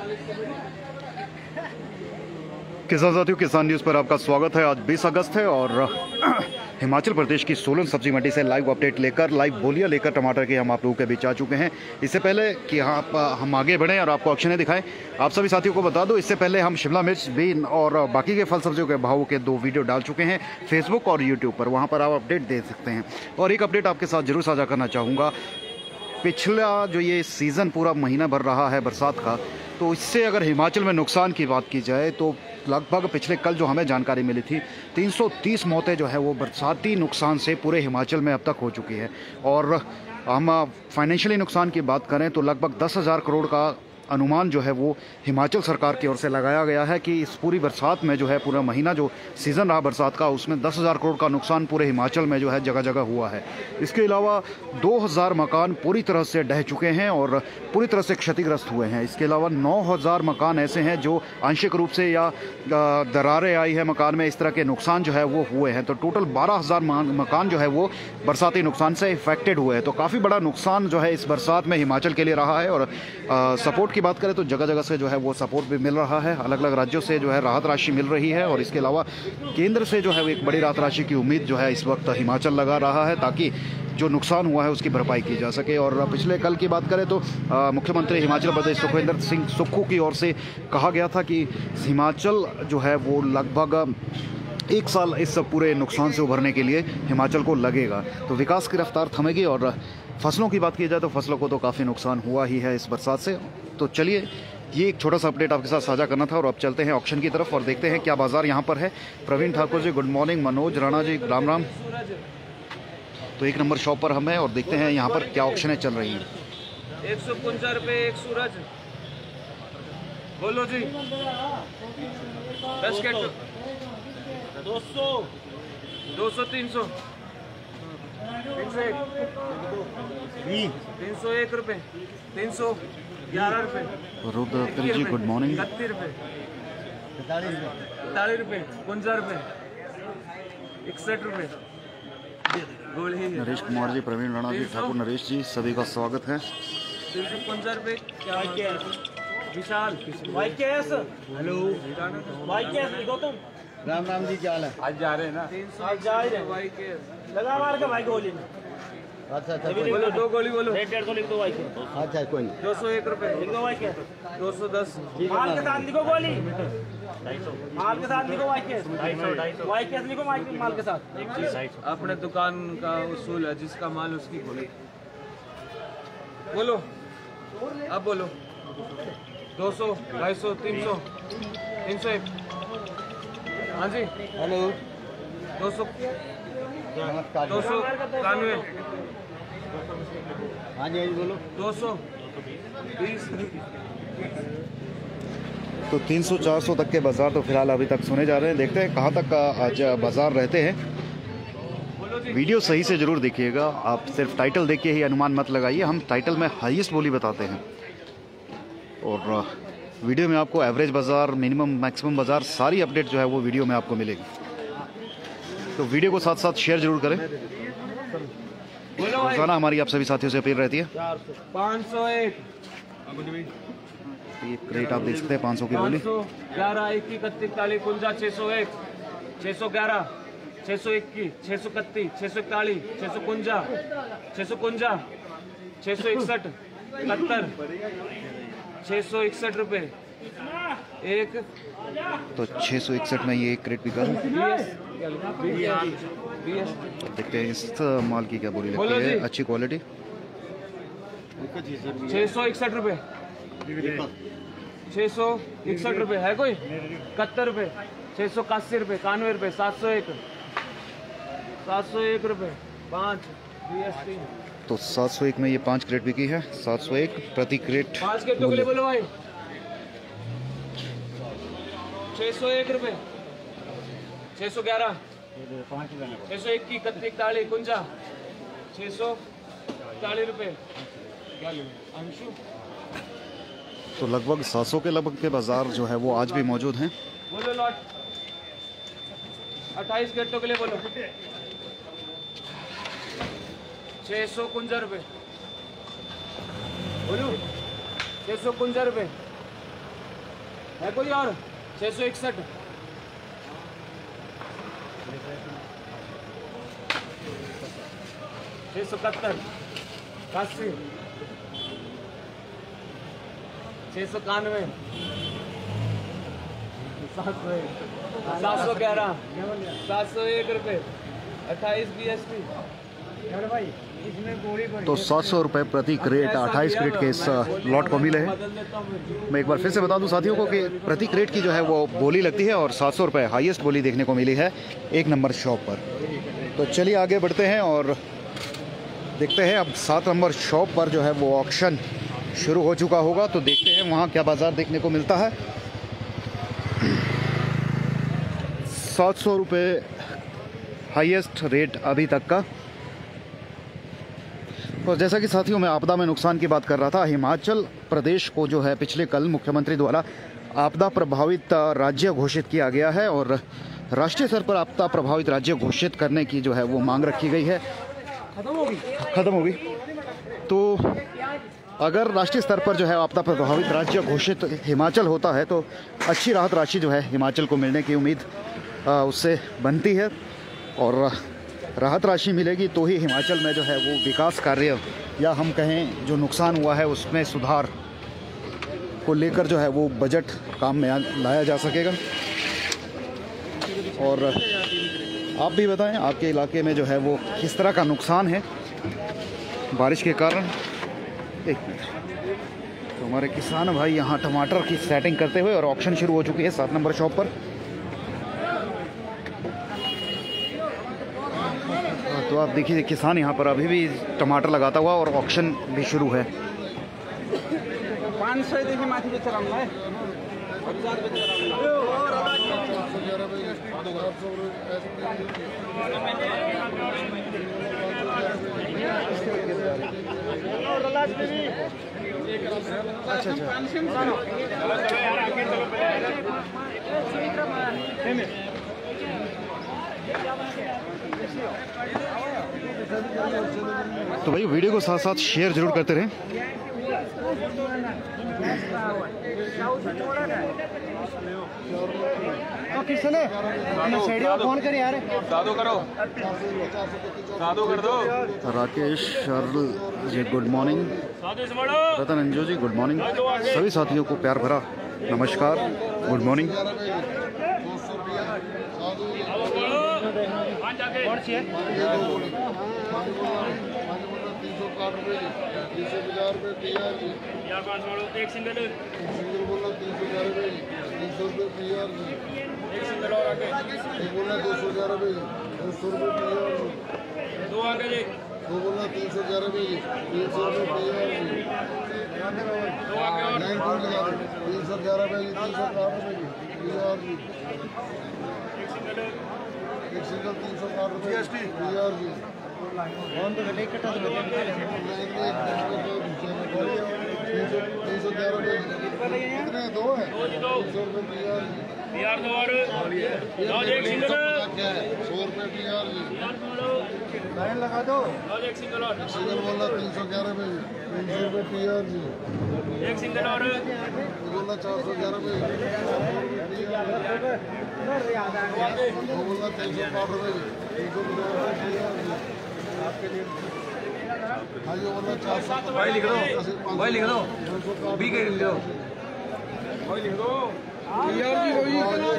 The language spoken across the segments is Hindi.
किसान साथियों, किसान न्यूज़ पर आपका स्वागत है। आज 20 अगस्त है और हिमाचल प्रदेश की सोलन सब्जी मंडी से लाइव अपडेट लेकर, लाइव बोलियां लेकर टमाटर के हम आप लोगों के बीच आ चुके हैं। इससे पहले कि हम आगे बढ़ें और आपको ऑक्शनें दिखाएं, आप सभी साथियों को बता दो, इससे पहले हम शिमला मिर्च, बीन और बाकी के फल सब्जियों के भावों के 2 वीडियो डाल चुके हैं फेसबुक और यूट्यूब पर। वहाँ पर आप अपडेट दे सकते हैं। और एक अपडेट आपके साथ जरूर साझा करना चाहूँगा। पिछला जो ये सीज़न पूरा महीना भर रहा है बरसात का, तो इससे अगर हिमाचल में नुकसान की बात की जाए तो लगभग पिछले कल जो हमें जानकारी मिली थी, 330 मौतें जो है वो बरसाती नुकसान से पूरे हिमाचल में अब तक हो चुकी है। और हम फाइनेंशियली नुकसान की बात करें तो लगभग 10,000 करोड़ का अनुमान जो है वो हिमाचल सरकार की ओर से लगाया गया है कि इस पूरी बरसात में जो है, पूरा महीना जो सीज़न रहा बरसात का, उसमें 10,000 करोड़ का नुकसान पूरे हिमाचल में जो है जगह जगह हुआ है। इसके अलावा 2,000 मकान पूरी तरह से ढह चुके हैं और पूरी तरह से क्षतिग्रस्त हुए हैं। इसके अलावा 9,000 मकान ऐसे हैं जो आंशिक रूप से या दरारें आई है मकान में, इस तरह के नुकसान जो है वो हुए हैं। तो टोटल 12,000 मकान जो है वो बरसाती नुकसान से इफेक्टेड हुए हैं। तो काफ़ी बड़ा नुकसान जो है इस बरसात में हिमाचल के लिए रहा है। और सपोर्ट की बात करें तो जगह जगह से जो है वो सपोर्ट भी मिल रहा है। अलग अलग राज्यों से जो है राहत राशि मिल रही है और इसके अलावा केंद्र से जो है एक बड़ी राहत राशि की उम्मीद जो है इस वक्त हिमाचल लगा रहा है, ताकि जो नुकसान हुआ है उसकी भरपाई की जा सके। और पिछले कल की बात करें तो मुख्यमंत्री हिमाचल प्रदेश सुखविंदर सिंह सुक्खू की ओर से कहा गया था कि हिमाचल जो है वो लगभग 1 साल इस पूरे नुकसान से उभरने के लिए हिमाचल को लगेगा। तो विकास की रफ्तार थमेगी। और फसलों की बात की जाए तो फसलों को तो काफ़ी नुकसान हुआ ही है इस बरसात से। तो चलिए, ये एक छोटा सा अपडेट आपके साथ साझा करना था। और अब चलते हैं ऑक्शन की तरफ और देखते हैं क्या बाजार यहाँ पर है। Praveen Thakur ji good morning, Manoj Rana ji Ram Ram. तो 1 नंबर शॉप पर हम हैं और देखते हैं यहाँ पर क्या ऑक्शनें चल रही हैं। 155 रुपये एक सूरज, बोलो जी। 10 के 200 200 300 301 रुपये, 311 रुपये। रुद्र जी गुड मॉर्निंग। 31 रुपये, 45 रुपये, 51 रुपये, 61 रुपये। नरेश कुमार जी, प्रवीण राणा जी, ठाकुर नरेश जी, सभी का स्वागत है। 355 रुपये। क्या विशाल हेलो भाई, कैसे गौतम राम राम जी, क्या हाल है? आज जा रहे हैं ना? 300 लगा मार के भाई गोली। अच्छा बोलो 2 गोली बोलो। 150 लिख दो भाई के। अच्छा कोई नहीं। 201 रुपये लिख दो भाई के। 210 माल के साथ लिखो गोली। 250 माल के साथ लिखो भाई के। 250 भाई के लिखो माल के साथ। अपने दुकान का उसूल है, जिसका माल उसकी गोली। बोलो अब बोलो। 200 250 300 301। हाँ जी हेलो 200 नमस्कार। 291। हाँ जी बोलो। 220। तो 300-400 तक के बाजार तो फिलहाल अभी तक सुने जा रहे हैं। देखते हैं कहाँ तक का आज बाजार रहते हैं। वीडियो सही से ज़रूर देखिएगा। आप सिर्फ टाइटल देख के ही अनुमान मत लगाइए। हम टाइटल में हाईएस्ट बोली बताते हैं और वीडियो में आपको एवरेज बाज़ार, मिनिमम मैक्सिमम बाज़ार, सारी अपडेट जो है वो वीडियो में आपको मिलेगी। तो वीडियो को साथ साथ शेयर जरूर करें। रोजाना हमारी आप सभी साथियों से अपील रहती है। 501। ये रेट आप देख सकते हैं 500 की बोली। 11 21 31 40 51 601 611 621 631 641 651 651 661 71 661 रुपये एक। तो 661 में ये एक क्रेट बिका है। देखते हैं इस माल की क्या बोली लगती है। अच्छी क्वालिटी। 661 रुपये 661 रुपये है कोई। 71 रुपये 681 रुपये 91 रुपये 701 रुपये 5 GST। तो 701 में ये 5 क्रेट बिकी है। 701 प्रति क्रेट। 5 क्रेटों के लिए बोलो भाई। 601 रुपये 611 601 की 31 40 51 640 रुपये। अंशु तो लगभग 700 के लगभग के बाजार जो है वो आज भी मौजूद हैं। बोलो लॉट। 28 क्रेटों के लिए बोलो। 651 रुपये बोलो। 651 रुपये है कोई और 661 671 80 691 711 701 रुपये 28 BST। तो 700 रुपये प्रति क्रेट 28 क्रेट के इस लॉट को मिले हैं। मैं एक बार फिर से बता दूं साथियों को कि प्रति क्रेट की जो है वो बोली लगती है और 700 रुपये हाईएस्ट बोली देखने को मिली है 1 नंबर शॉप पर। तो चलिए आगे बढ़ते हैं और देखते हैं अब 7 नंबर शॉप पर जो है वो ऑक्शन शुरू हो चुका होगा। तो देखते हैं वहाँ क्या बाज़ार देखने को मिलता है। 700 रुपये हाईएस्ट रेट अभी तक का। तो जैसा कि साथियों मैं आपदा में नुकसान की बात कर रहा था, हिमाचल प्रदेश को जो है पिछले कल मुख्यमंत्री द्वारा आपदा प्रभावित राज्य घोषित किया गया है और राष्ट्रीय स्तर पर आपदा प्रभावित राज्य घोषित करने की जो है वो मांग रखी गई है। खत्म होगी। तो अगर राष्ट्रीय स्तर पर जो है आपदा प्रभावित राज्य घोषित हिमाचल होता है तो अच्छी राहत राशि जो है हिमाचल को मिलने की उम्मीद उससे बनती है और राहत राशि मिलेगी तो ही हिमाचल में जो है वो विकास कार्य या हम कहें जो नुकसान हुआ है उसमें सुधार को लेकर जो है वो बजट काम में लाया जा सकेगा। और आप भी बताएं आपके इलाके में जो है वो किस तरह का नुकसान है बारिश के कारण। एक मिनट। तो हमारे किसान भाई यहाँ टमाटर की सेटिंग करते हुए और ऑक्शन शुरू हो चुकी है 7 नंबर शॉप पर। तो आप देखिए किसान यहाँ पर अभी भी टमाटर लगाता हुआ और ऑक्शन भी शुरू है। 500 देखिए माथी पे चलाऊंगा है। तो भाई वीडियो को साथ साथ शेयर जरूर करते रहें। फोन कर यार साधु करो साधु कर दो। Rakesh Sharl ji good morning. Ratan Anju ji good morning. सभी साथियों को प्यार भरा नमस्कार, गुड मॉर्निंग। एक सिंगल बोला 311 रुपये 300 रुपये PR एक सिंगल और आगे बोला 211 रुपये 200 रुपये PR दो आगे जी दो बोला 311 रुपये 300 रुपये PR दो आगे और 311 रुपये 360 रुपये PR एक सिंगल 360 रुपये PR कौन तो घटे कटा दो 311 रुपये कितने दो है 200 रुपये PR दो और एक सिंगल 100 रुपये PR लाइन लगा दो एक सिंगल और सिंगल बोला 311 रुपये 300 रुपये PR एक सिंगल और बोला 411 रुपये बोला 360 रुपये 300 हाँ जी बोला 400 भाई लिख दो भाई लिख दो बी के लिख दो भाई लिख दो यार जी वही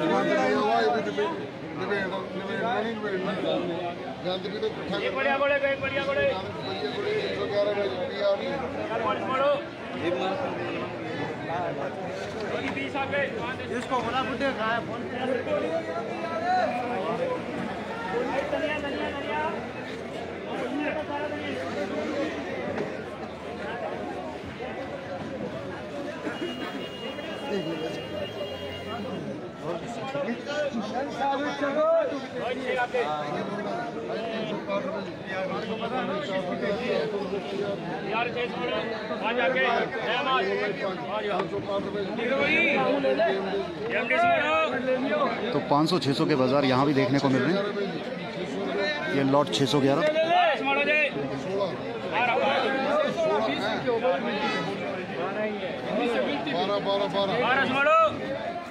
बढ़िया बड़े गए बढ़िया बड़े 311 रुपये PR इसको बड़ा बुड्ढे खाया फोन तो 500-600 के बाज़ार यहाँ भी देखने को मिल रहे हैं। ये लॉट 611 12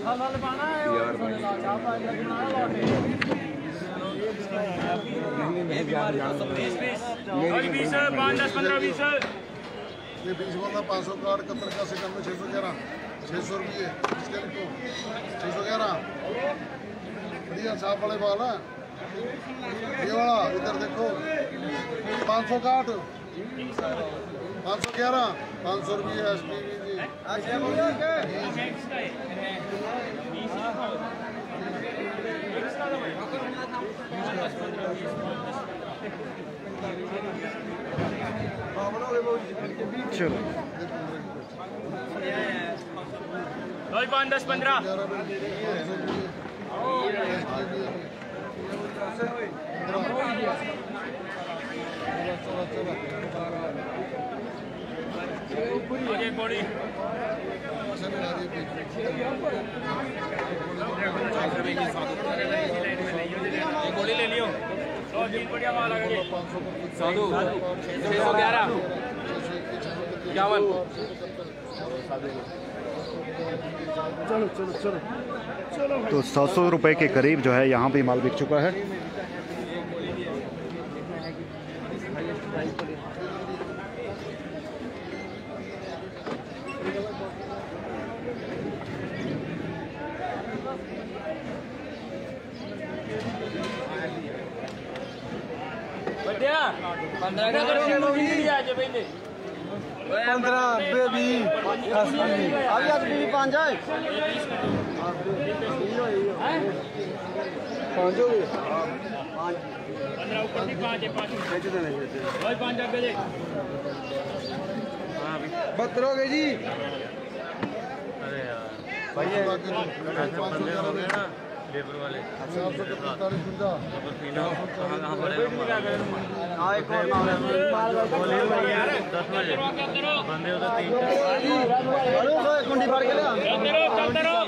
ये 20 वाला 500 कार्ड कतर का सेकंड में 611 600 रुपये इसके लिखो 611 बढ़िया छाप वाले बाल है ये वाला इधर देखो 500 कार्ड 511 500 रुपये SPV जी चलो 5, 10, 15 गोली ले लियो। बढ़िया माल आ गया। 611 51 तो 700 रुपये के करीब जो है यहाँ भी माल बिक चुका है। बढ़िया 15 का कर दिया आज पहले 15 बेबी अभी आज भी 5 जाए 5 हो गए 15 ऊपर भी 5 है 5 भाई 5 आगे ले। हां अभी 72 हो गए जी। अरे यार भाई ये 500 ना लेबर वाले 445 गुंजा कहां पड़ेगा हां एक और माल यार 10 बजे बंदे उधर 3 अरे तो कुंडी फाड़ के ले चलते रहो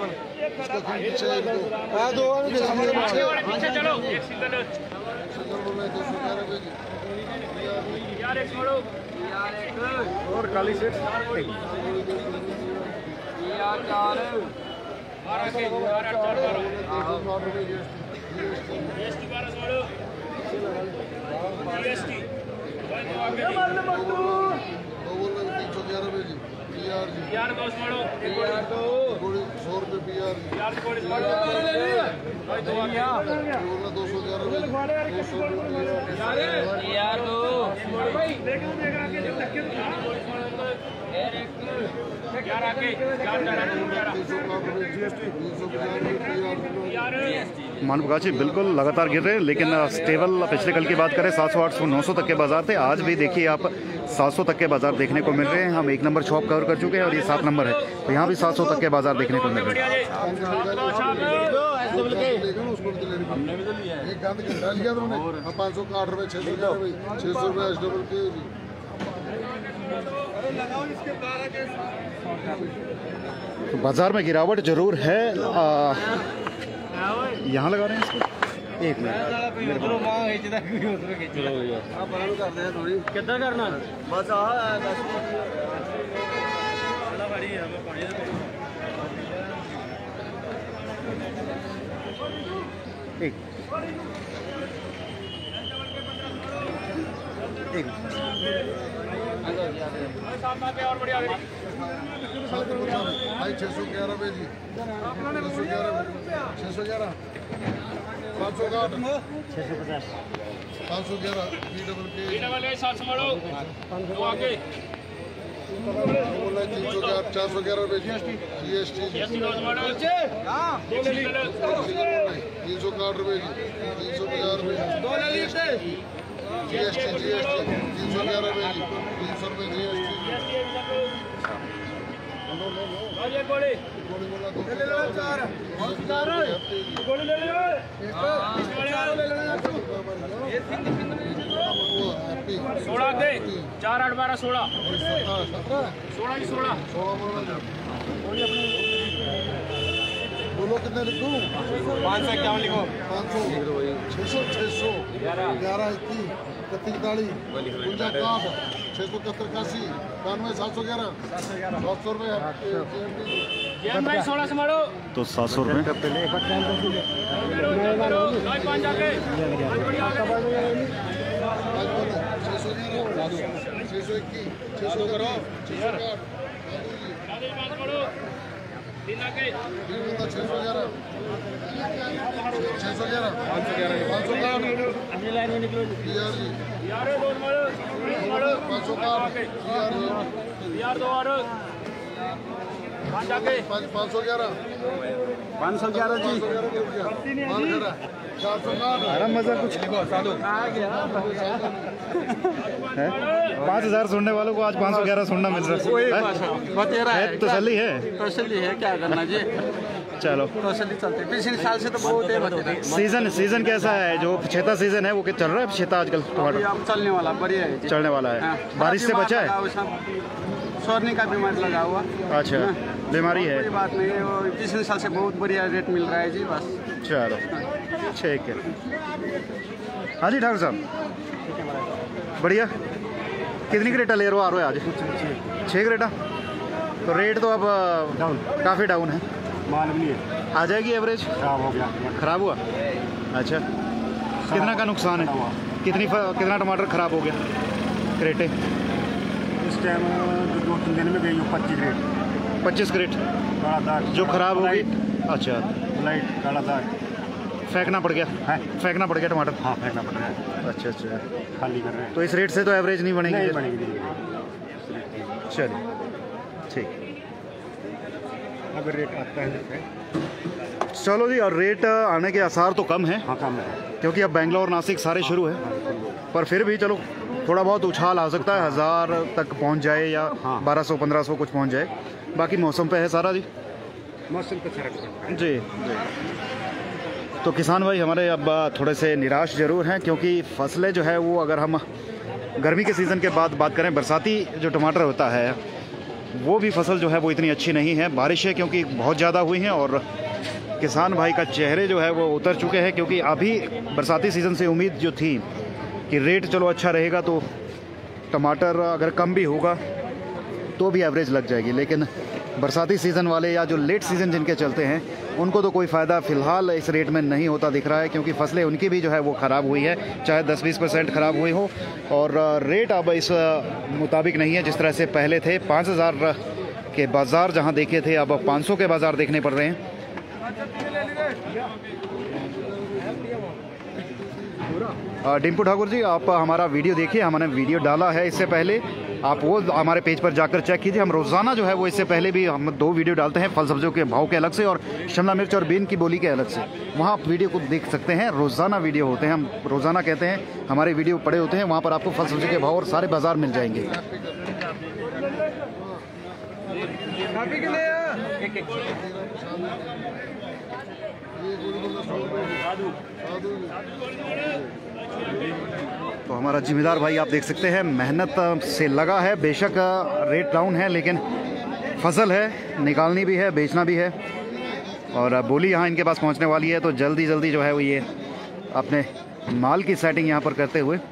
हां दो वाले पीछे चलो एक सिंगल बोल रहे 211 रुपए जी यार एक छोड़ो यार एक और काली सेठ यार 4 12 के 12 जीएसटी 12 छोड़ो जीएसटी आगे मार ले मट्टू दो बोल रहे 311 रुपए जी पीआर जी यार 2 छोड़ो यार 2 थोड़ी 100 रुपए पीआर जी यार थोड़ी छोड़ो भाई 2 आ गया बोल रहे 211 रुपए यार 2 भाई देख रहा के जब तक के यार आगे मान बगाची बिल्कुल लगातार गिर रहे हैं, लेकिन स्टेबल पिछले कल की बात करें 700, 800, 900 तक के बाजार थे। आज भी देखिए आप 700 तक के बाजार देखने को मिल रहे हैं। हम 1 नंबर शॉप कवर कर चुके हैं और ये 7 नंबर है, तो यहाँ भी 700 तक के बाजार देखने को मिल रहे हैं। एक गांध घंटा लिया तुमने 500 का 8 रुपए 611 रुपए 600 रुपए SWP जी तो बाजार में गिरावट जरूर है। यहाँ लगा रहे हैं इसको 1 मिनट कितना करना बस एक और बढ़िया भाई 611 रुपए जी 611 511 700 छोड़ो आगे 411 रुपए जीएसटी 360 रुपए जी 350 रुपए जीएसटी 311 रुपए जी 300 रुपए जीएसटी गोली ले लो 16 के 4 8 12 16 16 बोलो कितने लिखूं 551 लिखो 500 600 600 11 21 31 41 59 60 671 91 711 700 रुपये तो 700 रुपये। 511 जी। 5000 सुनने वालों को आज 511 सुनना मिल रहा है। तसल्ली है, तसल्ली है, क्या करना जी, चलो तसल्ली चलती। पिछले साल से तो बहुत है। सीजन कैसा है? जो छेता सीजन है वो चल रहा है छेता आजकल टमाटर? अब चलने वाला, बढ़िया है जी। चलने वाला है। बारिश से बचा है? सोरने का बीमारी लगा हुआ। अच्छा, बीमारी है, कोई बात नहीं है। वो पिछले साल से बहुत बढ़िया रेट मिल रहा है जी, बस। चलो ठीक है। हाँ जी ठाकुर साहब, बढ़िया। कितनी क्रेटा ले रहे हो आज? 6 क्रेटा। तो रेट तो अब काफ़ी डाउन है, मालूम नहीं है। आ जाएगी एवरेज? खराब हो गया। खराब हुआ? अच्छा, कितना का नुकसान है? कितना टमाटर खराब हो गया क्रेटे? इस टाइम 2-3 दिन में गई 25 क्रेट। 25 क्रेट काला दाग जो खराब हो गई। अच्छा, लाइट काला दाग फेंकना पड़ गया? है, फेंकना पड़ गया टमाटर? हाँ फेंकना पड़ रहा है। अच्छा, खाली कर रहे हैं। तो इस रेट से तो एवरेज नहीं बनेगी? नहीं बनेगी। चलिए ठीक। अगर रेट आता है चलो जी, और रेट आने के आसार तो कम है। हाँ कम है, क्योंकि अब बेंगलोर नासिक सारे शुरू है, पर फिर भी चलो थोड़ा बहुत उछाल आ सकता है, 1000 तक पहुंच जाए या 1200-1500 कुछ पहुंच जाए। बाकी मौसम पे है सारा जी। मौसम पे फर्क पड़ता है जी। तो किसान भाई हमारे अब थोड़े से निराश ज़रूर हैं, क्योंकि फसलें जो है वो, अगर हम गर्मी के सीज़न के बाद बात करें, बरसाती जो टमाटर होता है वो भी फसल जो है वो इतनी अच्छी नहीं है। बारिशें क्योंकि बहुत ज़्यादा हुई हैं और किसान भाई का चेहरे जो है वो उतर चुके हैं, क्योंकि अभी बरसाती सीज़न से उम्मीद जो थी कि रेट चलो अच्छा रहेगा, तो टमाटर अगर कम भी होगा तो भी एवरेज लग जाएगी। लेकिन बरसाती सीज़न वाले या जो लेट सीज़न जिनके चलते हैं उनको तो कोई फ़ायदा फ़िलहाल इस रेट में नहीं होता दिख रहा है, क्योंकि फसलें उनकी भी जो है वो ख़राब हुई है, चाहे 10-20% ख़राब हुई हो। और रेट अब इस मुताबिक नहीं है जिस तरह से पहले थे। 5000 के बाज़ार जहां देखे थे, अब 500 के बाज़ार देखने पड़ रहे हैं। डिम्पू ठाकुर जी, आप हमारा वीडियो देखिए, हमने वीडियो डाला है इससे पहले, आप वो हमारे पेज पर जाकर चेक कीजिए। हम रोज़ाना जो है वो इससे पहले भी हम 2 वीडियो डालते हैं, फल सब्जियों के भाव के अलग से और शिमला मिर्च और बीन की बोली के अलग से। वहाँ आप वीडियो को देख सकते हैं, रोज़ाना वीडियो होते हैं, हम रोज़ाना कहते हैं, हमारे वीडियो पड़े होते हैं, वहाँ पर आपको फल सब्जी के भाव और सारे बाज़ार मिल जाएंगे। तो हमारा जिम्मेदार भाई आप देख सकते हैं मेहनत से लगा है, बेशक रेट डाउन है लेकिन फसल है, निकालनी भी है, बेचना भी है। और बोली यहाँ इनके पास पहुँचने वाली है, तो जल्दी जल्दी जो है वो ये अपने माल की सेटिंग यहाँ पर करते हुए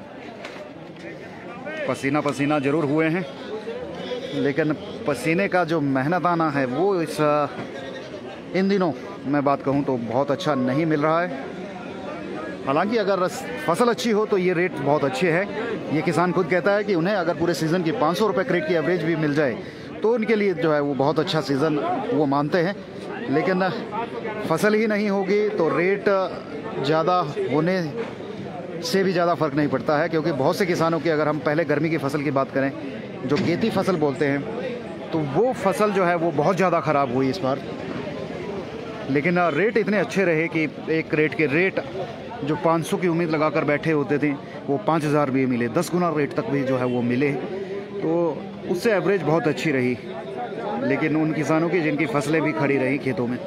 पसीना पसीना ज़रूर हुए हैं, लेकिन पसीने का जो मेहनत आना है वो इन दिनों मैं बात कहूँ तो बहुत अच्छा नहीं मिल रहा है। हालांकि अगर फसल अच्छी हो तो ये रेट बहुत अच्छे हैं। ये किसान खुद कहता है कि उन्हें अगर पूरे सीज़न की 500 रुपये क्रेट की एवरेज भी मिल जाए तो उनके लिए जो है वो बहुत अच्छा सीज़न वो मानते हैं। लेकिन फसल ही नहीं होगी तो रेट ज़्यादा होने से भी ज़्यादा फ़र्क नहीं पड़ता है, क्योंकि बहुत से किसानों की, अगर हम पहले गर्मी की फसल की बात करें जो गेती फसल बोलते हैं, तो वो फसल जो है वो बहुत ज़्यादा ख़राब हुई इस बार। लेकिन रेट इतने अच्छे रहे कि एक क्रेट के रेट जो 500 की उम्मीद लगाकर बैठे होते थे वो 5000 भी मिले, 10 गुना रेट तक भी जो है वो मिले, तो उससे एवरेज बहुत अच्छी रही। लेकिन उन किसानों की जिनकी फसलें भी खड़ी रही खेतों में।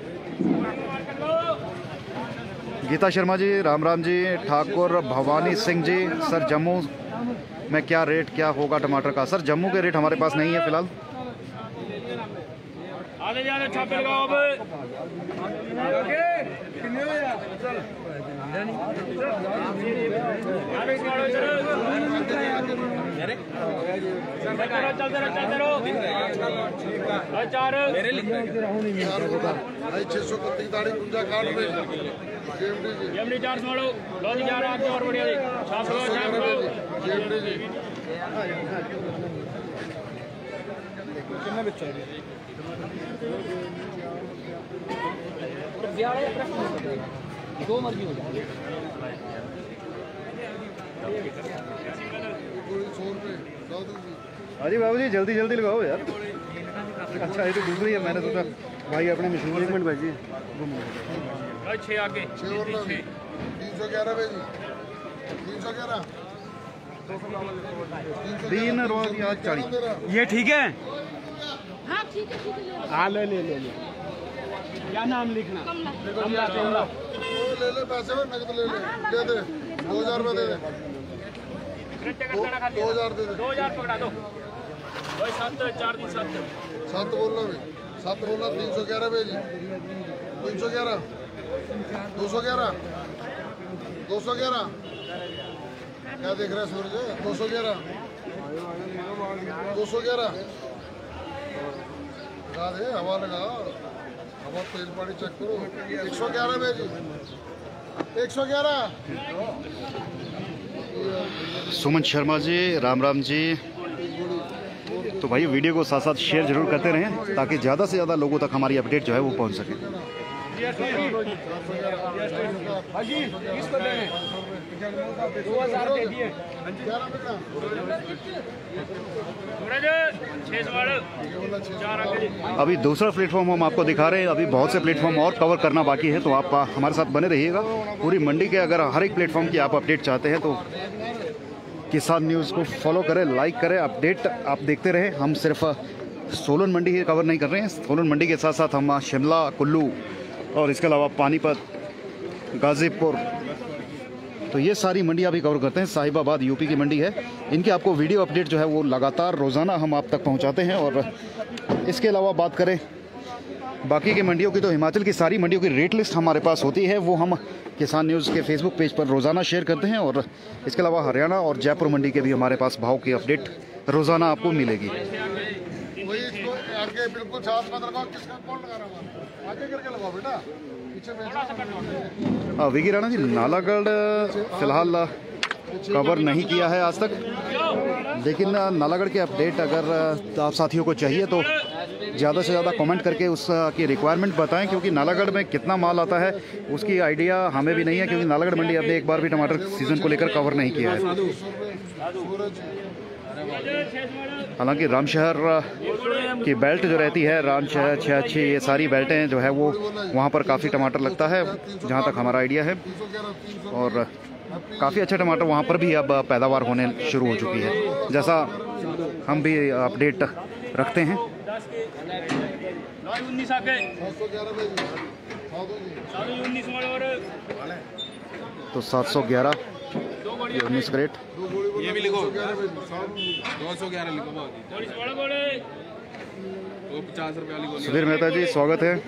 गीता शर्मा जी, राम राम जी, ठाकुर भवानी सिंह जी, सर जम्मू में क्या रेट क्या होगा टमाटर का? सर जम्मू के रेट हमारे पास नहीं है फ़िलहाल, आधे जा रहे छापे लगाओ अब चलते रहो चार भाई 600 कत्ती दाढ़ी कुंजा काट में जेमडी 400 लो जी जा रहा है और बढ़िया जी 600 जेमडी जी कितना बच्चा है दो मर्जी हो जाए 100 रुपए अरे बाबू जी जल्दी जल्दी लगाओ यार। अच्छा ये तो दूसरी है, मैंने सोचा भाई अपने मशीन में 1 मिनट भाई जी 6 आगे 311 पे जी 311 3 रोज आज 40। ये ठीक है हाँ ठीक है हाँ ले क्या नाम लिखना कमला ले ले पैसे में नकद ले दे 2000 रुपए दे दे 2000 दे दे 2000 पकड़ा दो भाई 7 4 दिन 7 बोलना भी 7 बोलना 311 पे जी 311 211 211 क्या देख रहा है सूरज 211 211 लगा दे हवा लगा हवा तेल पानी चेक करो 111 पे जी 111 सुमन शर्मा जी राम राम जी। तो भाई वीडियो को साथ साथ शेयर जरूर करते रहें ताकि ज़्यादा से ज़्यादा लोगों तक हमारी अपडेट जो है वो पहुंच सके। अभी दूसरा प्लेटफॉर्म हम आपको दिखा रहे हैं, अभी बहुत से प्लेटफॉर्म और कवर करना बाकी है, तो आप हमारे साथ बने रहिएगा। पूरी मंडी के अगर हर एक प्लेटफॉर्म की आप अपडेट चाहते हैं तो किसान न्यूज़ को फॉलो करें, लाइक करें, अपडेट आप देखते रहें। हम सिर्फ सोलन मंडी ही कवर नहीं कर रहे हैं, सोलन मंडी के साथ साथ हम शिमला, कुल्लू और इसके अलावा पानीपत, गाज़ीपुर, तो ये सारी मंडियाँ भी कवर करते हैं। साहिबाबाद यूपी की मंडी है, इनकी आपको वीडियो अपडेट जो है वो लगातार रोज़ाना हम आप तक पहुंचाते हैं। और इसके अलावा बात करें बाकी की मंडियों की, तो हिमाचल की सारी मंडियों की रेट लिस्ट हमारे पास होती है, वो हम किसान न्यूज़ के फेसबुक पेज पर रोज़ाना शेयर करते हैं। और इसके अलावा हरियाणा और जयपुर मंडी के भी हमारे पास भाव की अपडेट रोज़ाना आपको मिलेगी। वही इसको आगे बिल्कुल साथ मत लगाओ, किसका कौन लगा रहा है आगे करके लगाओ बेटा पीछे में। विकी राणा जी नालागढ़ फिलहाल कवर नहीं किया है आज तक, लेकिन नालागढ़ के अपडेट अगर आप साथियों को चाहिए तो ज़्यादा से ज़्यादा कमेंट करके उसकी रिक्वायरमेंट बताएं, क्योंकि नालागढ़ में कितना माल आता है उसकी आइडिया हमें भी नहीं है, क्योंकि नालागढ़ मंडी हमने एक बार भी टमाटर सीज़न को लेकर कवर नहीं किया है। हालांकि रामशहर की बेल्ट जो रहती है, रामशहर, छियाछी, ये सारी बेल्टें जो है वो वहाँ पर काफ़ी टमाटर लगता है जहाँ तक हमारा आइडिया है, और काफ़ी अच्छा टमाटर वहाँ पर भी अब पैदावार होने शुरू हो चुकी है, जैसा हम भी अपडेट रखते हैं। तो 711 ये 19 क्रेट, ये भी लिखो 211 लिखो, बहुत 50 रुपया लिखो। सुधीर मेहता जी स्वागत है।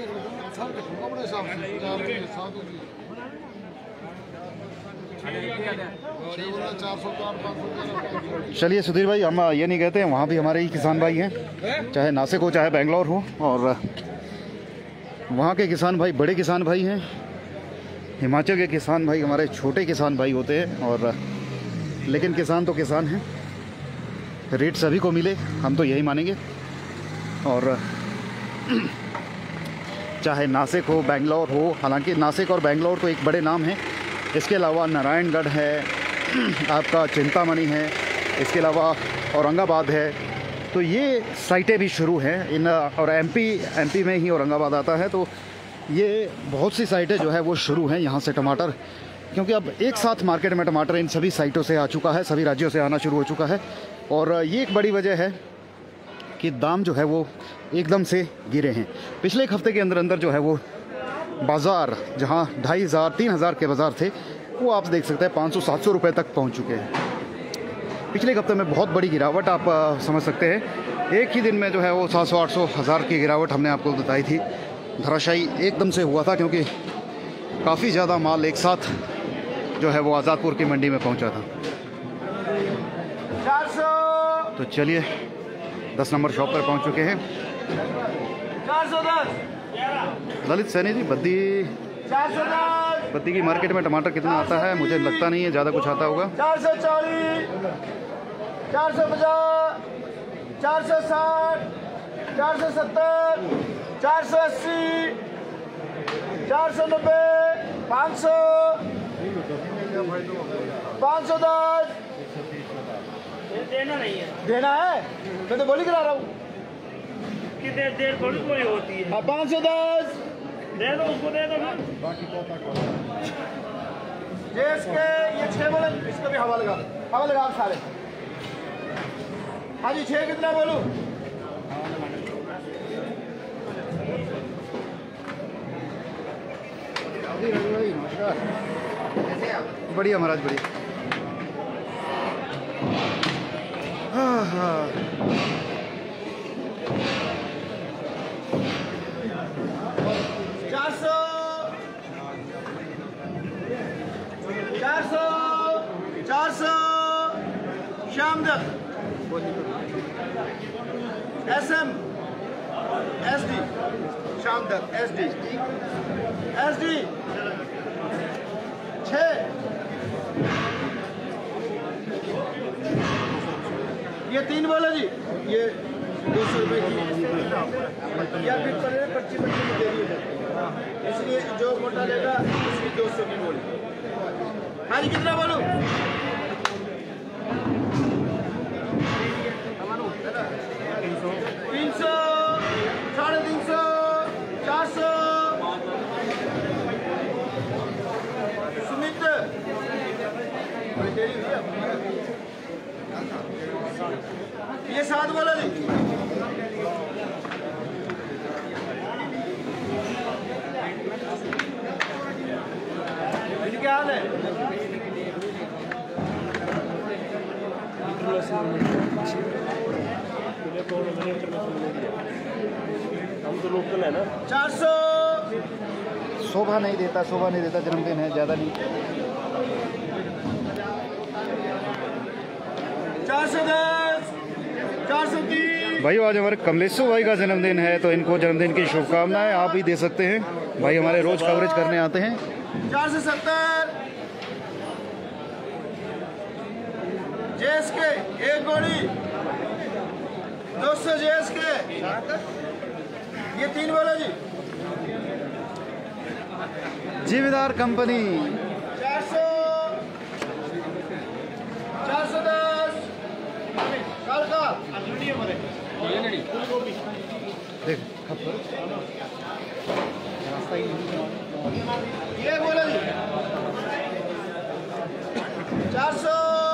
चलिए सुधीर भाई, हम ये नहीं कहते हैं, वहाँ भी हमारे ही किसान भाई हैं, चाहे नासिक हो चाहे बेंगलोर हो, और वहाँ के किसान भाई बड़े किसान भाई हैं। हिमाचल के किसान भाई हमारे छोटे किसान भाई होते हैं, और लेकिन किसान तो किसान हैं, रेट सभी को मिले हम तो यही मानेंगे। और चाहे नासिक हो, बेंगलोर हो, हालांकि नासिक और बेंगलोर तो एक बड़े नाम हैं, इसके अलावा नारायणगढ़ है, आपका चिंतामणि है, इसके अलावा औरंगाबाद है, तो ये साइटें भी शुरू हैं इन, और एमपी में ही औरंगाबाद आता है, तो ये बहुत सी साइटें जो है वो शुरू हैं यहाँ से टमाटर, क्योंकि अब एक साथ मार्केट में टमाटर इन सभी साइटों से आ चुका है, सभी राज्यों से आना शुरू हो चुका है। और ये एक बड़ी वजह है कि दाम जो है वो एकदम से गिरे हैं। पिछले एक हफ्ते के अंदर अंदर जो है वो बाज़ार जहाँ 2500-3000 के बाज़ार थे, वो आप देख सकते हैं 500-700 रुपये तक पहुँच चुके हैं। पिछले एक हफ्ते में बहुत बड़ी गिरावट आप समझ सकते हैं एक ही दिन में जो है वो 700-800 हज़ार की गिरावट हमने आपको बताई थी। धराशायी एकदम से हुआ था क्योंकि काफ़ी ज़्यादा माल एक साथ जो है वो आज़ादपुर की मंडी में पहुंचा था। 400 तो चलिए 10 नंबर शॉप पर पहुंच चुके हैं। 410 ललित सैनी जी, 410 बद्दी की मार्केट में टमाटर कितना आता है? मुझे लगता नहीं है ज़्यादा कुछ आता होगा। 440 450 460 470 480 490 500 510 देना नहीं है देना है। मैं तो गोली करा रहा हूँ कि देर थोड़ी कोई होती है। 510 दे दो उसको, दे दो ना। के ये 6 बोले, इसको भी हवा लगा आप सारे। हाँ जी 6 कितना बोलूं? बढ़िया महाराज, बढ़िया। हाँ हाँ 400 400 400 शाम तक SM SD शाम तक SD 6 ये 3 बोलो जी। ये 200 रुपए की या फिर 25 में दे दिए, इसलिए जो मोटा लेगा उसकी 200 की बोली। हाँ जी कितना बोलूं? 300 350 400 सुमित ये 7 बोला जी। क्या हाल है? हम तो लोकल है ना। 400 शोभा नहीं देता, जन्मदिन है, ज़्यादा नहीं। 410 430 भाई आज हमारे कमलेशु भाई का जन्मदिन है, तो इनको जन्मदिन की शुभकामनाएं आप भी दे सकते हैं। भाई हमारे रोज कवरेज करने आते हैं। 470 JSK एक गोली 200 JSK ये 3 बोलो जी। जिम्मेदार कंपनी 400 410 कल का देख ये बोलो जी। 400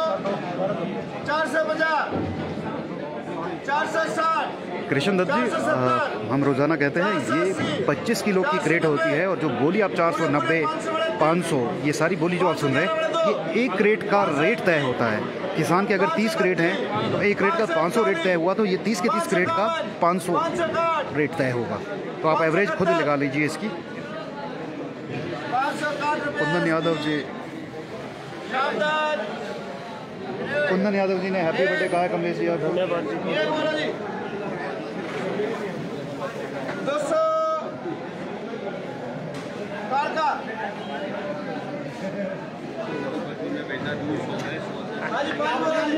450 460 कृष्ण दत्त जी, हम रोज़ाना कहते हैं ये 25 किलो की क्रेट होती है, और जो बोली आप 490 500 ये सारी बोली जो आप सुन रहे हैं, ये एक क्रेट का रेट तय होता है। किसान के अगर 30 क्रेट हैं तो एक क्रेट का 500 रेट तय हुआ, तो ये 30 के 30 क्रेट का 500 रेट तय होगा। तो आप एवरेज खुद लगा लीजिए इसकी। 560 कुंदन यादव जी, कुंदन यादव जी ने हैप्पी बर्थडे कहा है कमलेश जी। ये बोलो जी। 200 कार का आज 5 बोलो जी।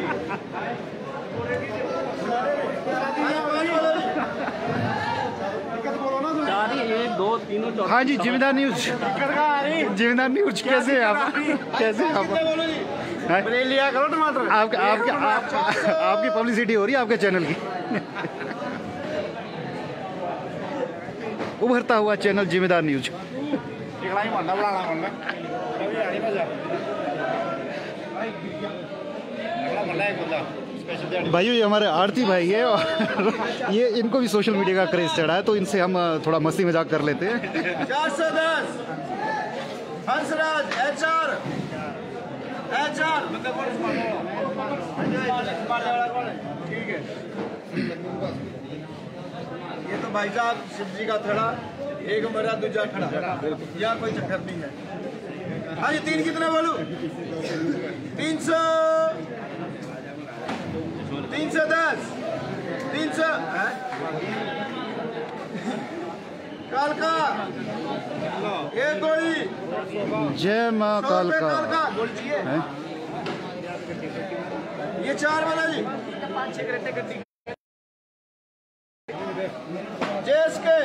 हाँ जी, जिम्मेदार न्यूज, जिम्मेदार न्यूज कैसे हैं आप? कैसे हैं आप? लिया करो टमाटर। आपकी पब्लिसिटी हो रही है आपके चैनल की। उभरता हुआ चैनल जिम्मेदार न्यूज। भाइयों ये हमारे आरती भाई है, और ये इनको भी सोशल मीडिया का क्रेज चढ़ा है, तो इनसे हम थोड़ा मस्ती मजाक कर लेते हैं। 410 हंसराज HR ये तो भाई साहब सब्जी का थड़ा एक मरा दूजा खड़ा, यहाँ कोई चक्कर नहीं है। हाँ जी 3 कितने बोलूं? 300, 310, 300 कालका एक गोली। जय माँ कालका गोली चाहिए? ये 4 वाला जी के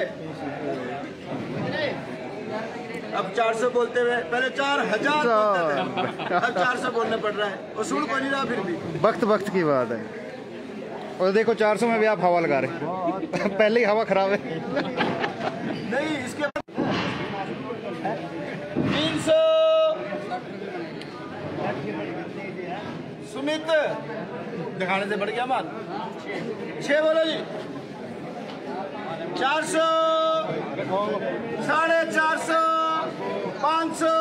अब 400 बोलते हुए पहले 4000 बोलते थे, अब 400 बोलना पड़ रहा है। उसूल को नहीं रहा फिर भी। वक्त वक्त की बात है। और देखो 400 में भी आप हवा लगा रहे पहले ही हवा खराब है। नहीं इसके 300 सुमित दिखाने से बढ़ गया माल। 6 बोलो जी। 400, 450, 500,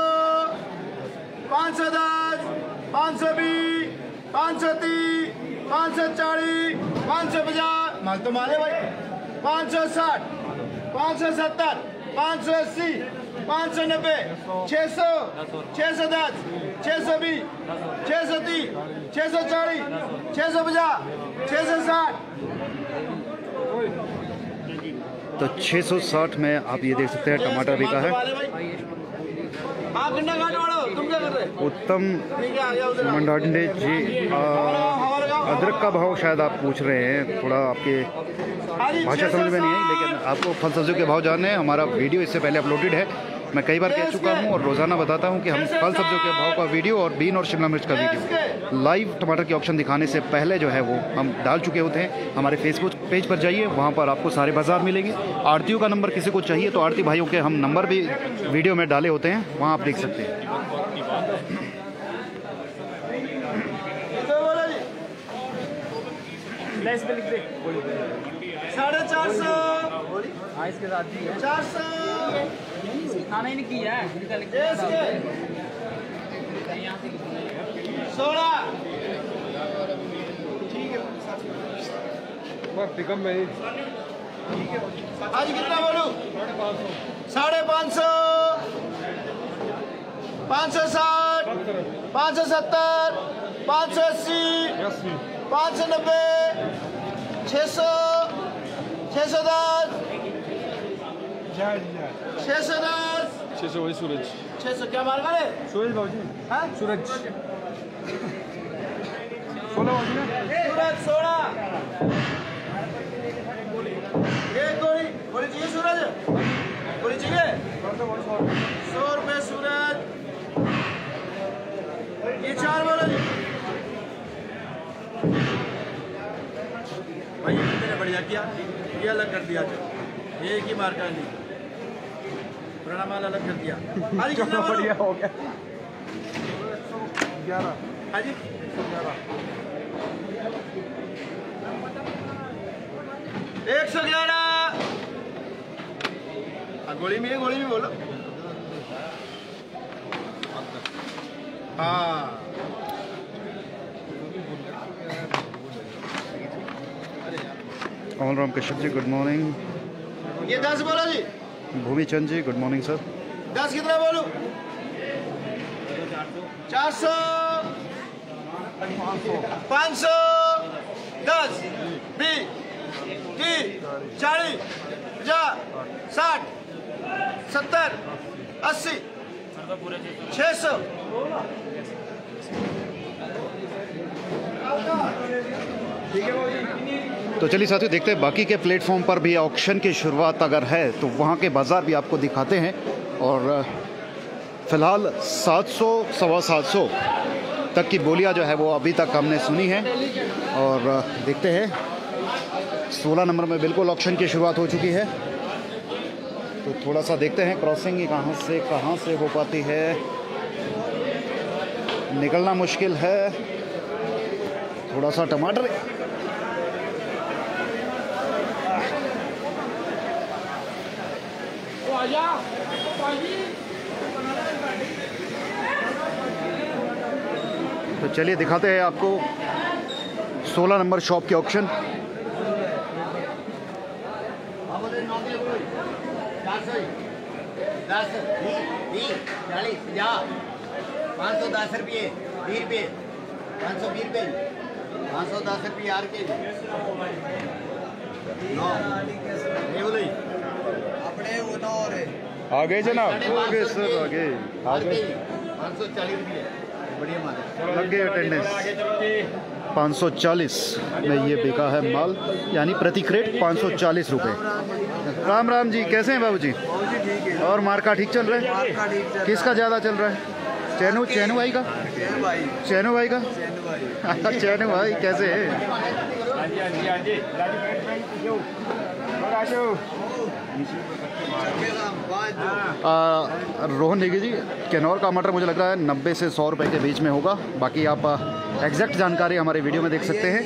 510, 520, 530, 540, 550 माल तो माले भाई। 560, 570, 580, 590, 600, 610, 620, 630, 640, 650, 660। तो 660 में आप ये देख सकते हैं टमाटर बिका है। तुम क्या कर रहे? उत्तम मंडांडे जी, अदरक का भाव शायद आप पूछ रहे हैं, थोड़ा आपके भाषा समझ में नहीं आई, लेकिन आपको फल सब्जियों के भाव जानने हैं। हमारा वीडियो इससे पहले अपलोडेड है, मैं कई बार कह चुका हूं और रोज़ाना बताता हूं कि हम फल सब्जियों के भाव का वीडियो और बीन और शिमला मिर्च का वीडियो लाइव टमाटर के ऑप्शन दिखाने से पहले जो है वो हम डाल चुके होते हैं। हमारे फेसबुक पेज पर जाइए, वहां पर आपको सारे बाजार मिलेंगे। आड़तियों का नंबर किसी को चाहिए तो आड़ती भाइयों के हम नंबर भी वीडियो में डाले होते हैं, वहाँ आप देख सकते हैं। 450 इसके साथ भी है 400 खाना ही नहीं किया है 16 आज कितना बोलूं? 550, 560, 570, 580, 590, 600, 610, 610, 600 वही सूरज 600 क्या मार मारे? सूरज बाबूजी हाँ? सूरज 16 बाबूजी ना सूरज 16 एक गोली गोली चाहिए सूरज? गोली चाहिए? 100 रुपए सूरज। ये 4 बोलो जी भाई, ये मैंने बढ़िया किया, ये अलग कर दिया, एक ही मार्का नहीं पुराना माल अलग कर दिया। हाजी कितना बढ़िया हो गया? 11 हाजी 111 गोली में बोलो। हाँ कमलराम कश्यप जी गुड मॉर्निंग। ये 10 बोलो जी। Bhumi Chand ji good morning sir. 10 कितना बोलूं? 400, 500, 10, 20, 30, 40, 50, 60, 70, 80, 600। ठीक है भाई। तो चलिए साथियों, देखते हैं बाकी के प्लेटफॉर्म पर भी ऑक्शन की शुरुआत अगर है तो वहाँ के बाज़ार भी आपको दिखाते हैं। और फ़िलहाल 700 सवा 700 तक की बोलियां जो है वो अभी तक हमने सुनी है। और देखते हैं 16 नंबर में बिल्कुल ऑक्शन की शुरुआत हो चुकी है, तो थोड़ा सा देखते हैं क्रॉसिंग कहाँ से हो पाती है। निकलना मुश्किल है, थोड़ा सा टमाटर तो चलिए दिखाते हैं आपको 16 नंबर शॉप के ऑक्शन। 510 रुपये 20 रुपये 520 रुपये 510 रुपये यार के अपने वो ना और आगे जनाब, आगे सर, आगे 540 रुपये बढ़िया माल लगे अटेंडेंस। 540 में ये बिका है माल, यानी प्रति क्रेट 540 रुपये। राम राम जी, कैसे हैं बाबूजी? और मार्का ठीक चल रहा है? किसका ज़्यादा चल रहा है? चैनू भाई का? चैनू भाई का? चैनू भाई कैसे है? रोहन नेगी जी, किन्नौर का मटर मुझे लग रहा है 90 से 100 रुपए के बीच में होगा। बाकी आप एग्जैक्ट जानकारी हमारे वीडियो में देख सकते हैं।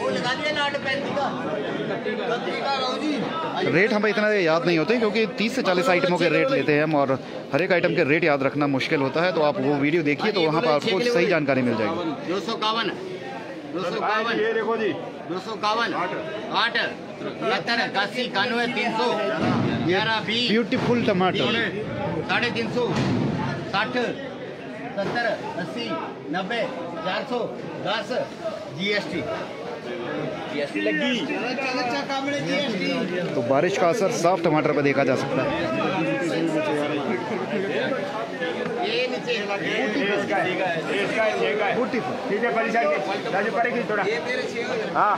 रेट हमें इतना याद नहीं होते क्योंकि 30 से 40 आइटमों के रेट लेते हैं हम, और हर एक आइटम के रेट याद रखना मुश्किल होता है। तो आप वो वीडियो देखिए तो वहाँ पर आपको सही जानकारी मिल जाएगी। 251 ये देखो जी 251 8 73 81 91 300 11 20 ब्यूटीफुल टमाटर 350 60 70 80 90 400 10 जीएसटी लगी। तो बारिश का असर साफ टमाटर पर देखा जा सकता है। ये नीचे ठीक है परेशान राजू पड़ेगी थोड़ा। हाँ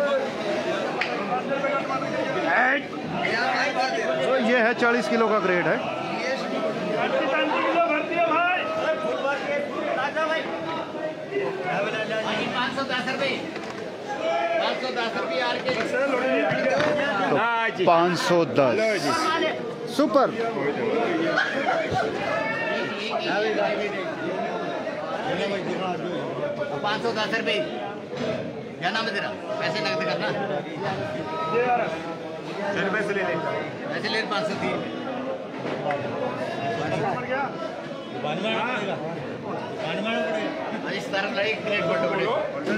तो ये है 40 किलो का ग्रेड है। 510 रुपये 510 रुपये यार के 510 सुपर। 510 रुपये। क्या नाम है तेरा? पैसे नकद करना पैसे ले 530 इस तरह एक प्लेट पलटो पड़ेगा।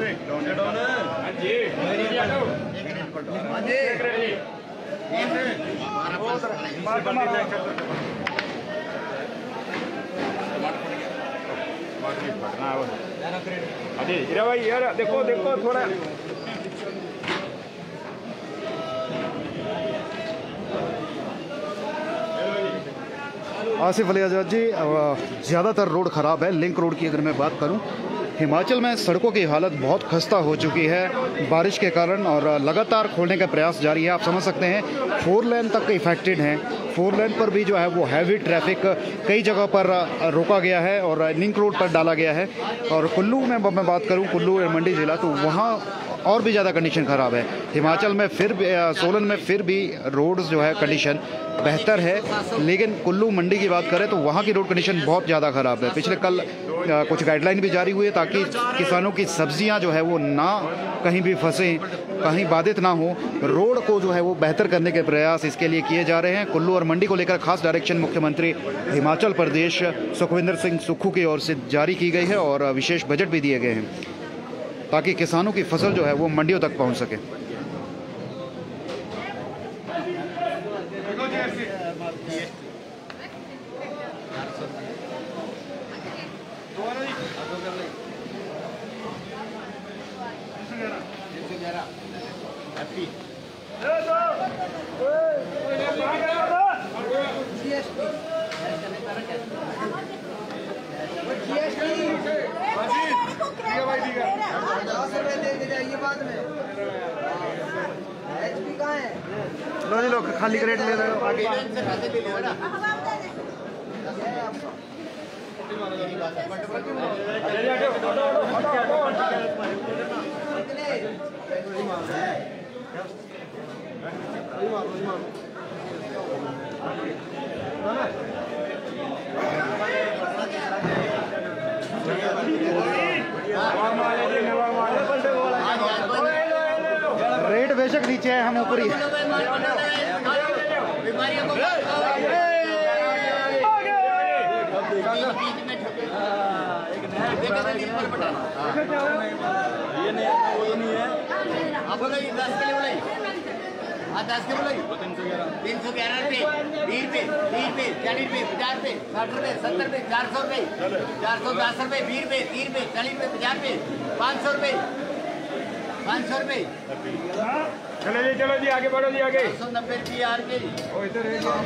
भाई यार देखो देखो थोड़ा आसिफ अली आज़ाद जी, ज़्यादातर रोड ख़राब है। लिंक रोड की अगर मैं बात करूं, हिमाचल में सड़कों की हालत बहुत खस्ता हो चुकी है बारिश के कारण, और लगातार खोलने का प्रयास जारी है। आप समझ सकते हैं 4 लेन तक इफेक्टेड हैं। 4 लेन पर भी जो है वो हैवी ट्रैफिक कई जगह पर रोका गया है और लिंक रोड पर डाला गया है। और कुल्लू में मैं बात करूं, कुल्लू और मंडी ज़िला, तो वहाँ और भी ज़्यादा कंडीशन ख़राब है। हिमाचल में फिर भी सोलन में फिर भी रोड जो है कंडीशन बेहतर है, लेकिन कुल्लू मंडी की बात करें तो वहाँ की रोड कंडीशन बहुत ज़्यादा ख़राब है। पिछले कल कुछ गाइडलाइन भी जारी हुई है ताकि किसानों की सब्जियां जो है वो ना कहीं भी फंसें, कहीं बाधित ना हो। रोड को जो है वो बेहतर करने के प्रयास इसके लिए किए जा रहे हैं। कुल्लू और मंडी को लेकर खास डायरेक्शन मुख्यमंत्री हिमाचल प्रदेश सुखविंदर सिंह सुक्खू की ओर से जारी की गई है और विशेष बजट भी दिए गए हैं ताकि किसानों की फसल जो है वो मंडियों तक पहुँच सके। लो जी, लोग खाली क्रेट ले रहे हो आगे। रेट बेशक नीचे है, हम ऊपर ही आप बोलो 10 के लिए बोले, हाँ 10 के बोले 311 रुपये, 20 रुपये, 30 रुपये, 40 रुपये, 50 रुपये, 60 रुपये, 70 रुपये, 400 रुपये, 410 रुपये, 20 रुपये, 30 रुपये, 40 रुपये, 50 रुपये, 500 रुपये, 500 रुपये, चलो जी आगे बढ़ो जी आगे। 190 रुपये यार के इधर है जी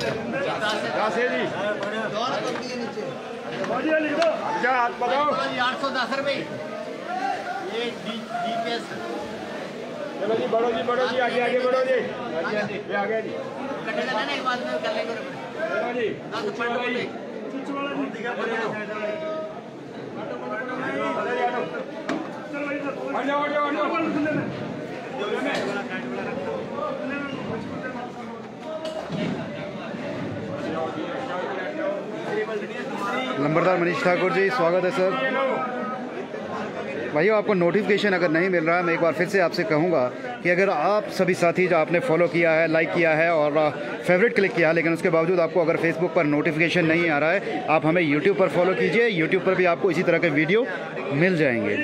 हाथ बताओ। 810 रुपये, ये GPS चलो जी बढ़ो जी आगे आगे बढ़ो जी आगे जी। कटेगा ना एक बात में कर लेंगे चलो जी 10 रुपये हट जाओ। नंबरदार मनीष ठाकुर जी, स्वागत है सर। भाइयों, आपको नोटिफिकेशन अगर नहीं मिल रहा है, मैं एक बार फिर से आपसे कहूँगा कि अगर आप सभी साथी जो आपने फॉलो किया है, लाइक किया है और फेवरेट क्लिक किया है, लेकिन उसके बावजूद आपको अगर फेसबुक पर नोटिफिकेशन नहीं आ रहा है, आप हमें यूट्यूब पर फॉलो कीजिए। यूट्यूब पर भी आपको इसी तरह के वीडियो मिल जाएंगे।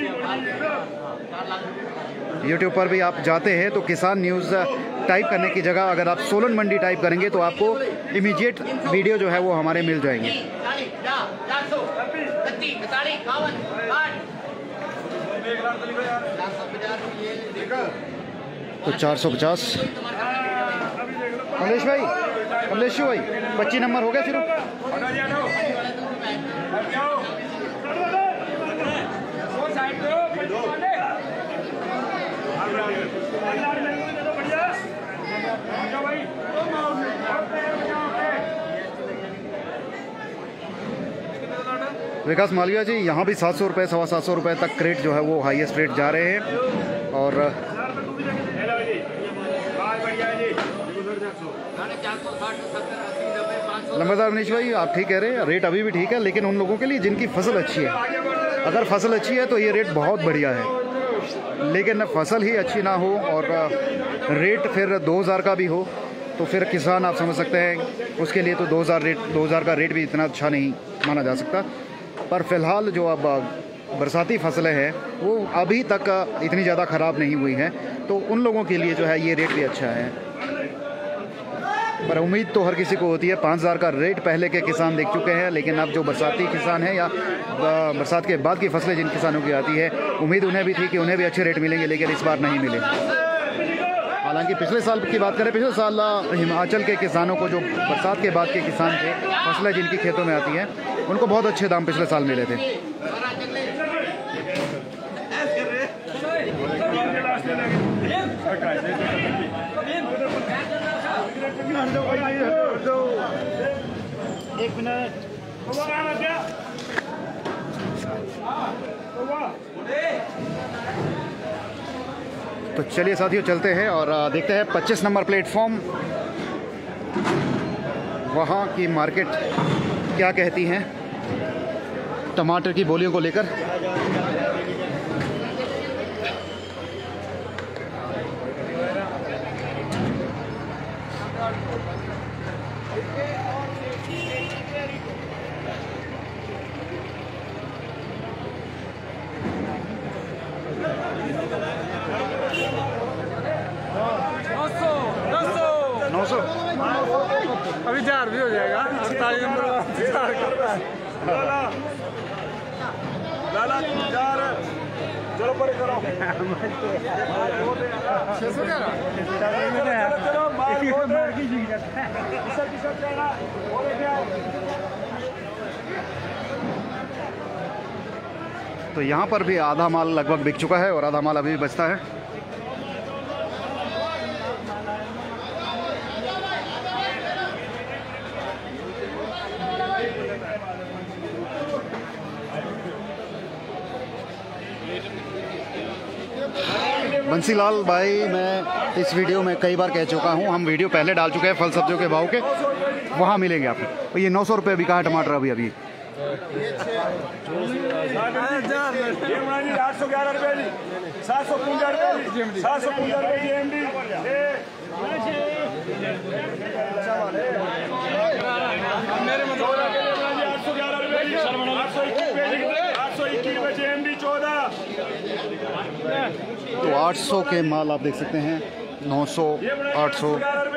यूट्यूब पर भी आप जाते हैं तो किसान न्यूज़ टाइप करने की जगह अगर आप सोलन मंडी टाइप करेंगे तो आपको इमीडिएट वीडियो जो है वो हमारे मिल जाएंगे। तो 450 कमलेश भाई 25 नंबर हो गया शुरू। विकास मालविया जी, यहाँ भी 700 रुपये 750 रुपये तक क्रेट जो है वो हाईएस्ट रेट जा रहे हैं। और नंबरदार मनीष भाई, आप ठीक कह रहे हैं, रेट अभी भी ठीक है, लेकिन उन लोगों के लिए जिनकी फसल अच्छी है, अगर फसल अच्छी है तो ये रेट बहुत बढ़िया है। लेकिन फसल ही अच्छी ना हो और रेट फिर 2000 का भी हो तो फिर किसान आप समझ सकते हैं उसके लिए तो 2000 का रेट भी इतना अच्छा नहीं माना जा सकता। पर फिलहाल जो अब बरसाती फसलें हैं वो अभी तक इतनी ज़्यादा ख़राब नहीं हुई हैं, तो उन लोगों के लिए जो है ये रेट भी अच्छा है। पर उम्मीद तो हर किसी को होती है। 5000 का रेट पहले के किसान देख चुके हैं, लेकिन अब जो बरसाती किसान हैं या बरसात के बाद की फसलें जिन किसानों की आती है, उम्मीद उन्हें भी थी कि उन्हें भी अच्छे रेट मिलेंगे, लेकिन इस बार नहीं मिले। हालांकि पिछले साल की बात करें, पिछले साल हिमाचल के किसानों को, जो बरसात के बाद के किसान थे, फसलें जिनकी खेतों में आती हैं, उनको बहुत अच्छे दाम पिछले साल मिले थे। एक मिनट तो चलिए साथियों, चलते हैं और देखते हैं 25 नंबर प्लेटफॉर्म वहाँ की मार्केट क्या कहती हैं टमाटर की बोलियों को लेकर। अभी 4 भी हो जाएगा। 48 नंबर लाला 4 चलो परे करो। 611 तो यहाँ पर भी आधा माल लगभग बिक चुका है और आधा माल अभी भी बचता है। बंसीलाल भाई, मैं इस वीडियो में कई बार कह चुका हूँ, हम वीडियो पहले डाल चुके हैं फल सब्जियों के भाव के, वहाँ मिलेंगे आपको। तो ये 900 रुपये बिका है टमाटर अभी 811 रुपये जी, 750 रुपये, 750 रुपये GMD। मेरे मतलब 811 रुपये, 821 रुपये GMD 14। तो 800 के माल आप देख सकते हैं, 900, 800।